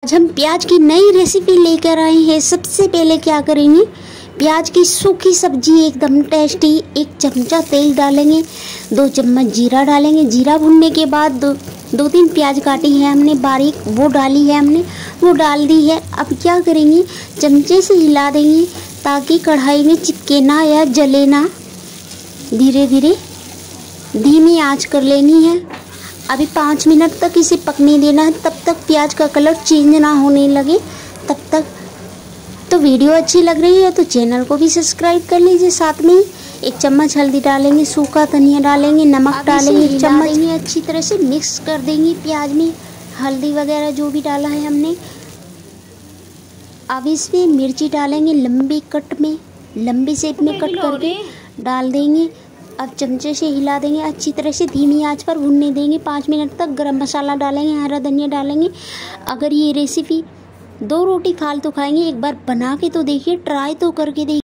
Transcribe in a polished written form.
आज हम प्याज की नई रेसिपी लेकर आए हैं। सबसे पहले क्या करेंगे, प्याज की सूखी सब्जी एकदम टेस्टी, 1 चमचा तेल डालेंगे, 2 चम्मच जीरा डालेंगे। जीरा भुनने के बाद दो तीन प्याज काटी है हमने बारीक, वो डाली है हमने, वो डाल दी है। अब क्या करेंगे, चमचे से हिला देंगे ताकि कढ़ाई में चिपके ना या जले ना। धीरे धीरे धीमी आंच कर लेनी है। अभी 5 मिनट तक इसे पकने देना है, तब तक प्याज का कलर चेंज ना होने लगे तब तक। तो वीडियो अच्छी लग रही है तो चैनल को भी सब्सक्राइब कर लीजिए। साथ में 1 चम्मच हल्दी डालेंगे, सूखा धनिया डालेंगे, नमक डालेंगे 1 चम्मच, अच्छी तरह से मिक्स कर देंगे प्याज में हल्दी वगैरह जो भी डाला है हमने। अब इसमें मिर्ची डालेंगे, लंबी शेप में कट करके डाल देंगे। अब चमचे से हिला देंगे, अच्छी तरह से धीमी आंच पर भुनने देंगे 5 मिनट तक। गरम मसाला डालेंगे, हरा धनिया डालेंगे। अगर ये रेसिपी 2 रोटी फालतू खाएंगे, एक बार बना के तो देखिए, ट्राई तो करके देखिए।